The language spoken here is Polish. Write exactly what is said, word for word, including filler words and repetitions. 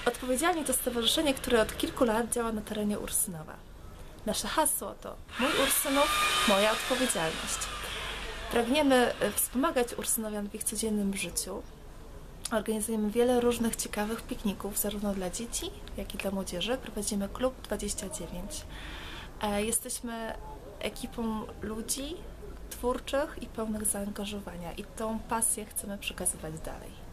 Odpowiedzialni to stowarzyszenie, które od kilku lat działa na terenie Ursynowa. Nasze hasło to Mój Ursynów, moja odpowiedzialność. Pragniemy wspomagać Ursynowian w ich codziennym życiu. Organizujemy wiele różnych ciekawych pikników, zarówno dla dzieci, jak i dla młodzieży. Prowadzimy Klub dwadzieścia dziewięć. Jesteśmy ekipą ludzi twórczych i pełnych zaangażowania i tą pasję chcemy przekazywać dalej.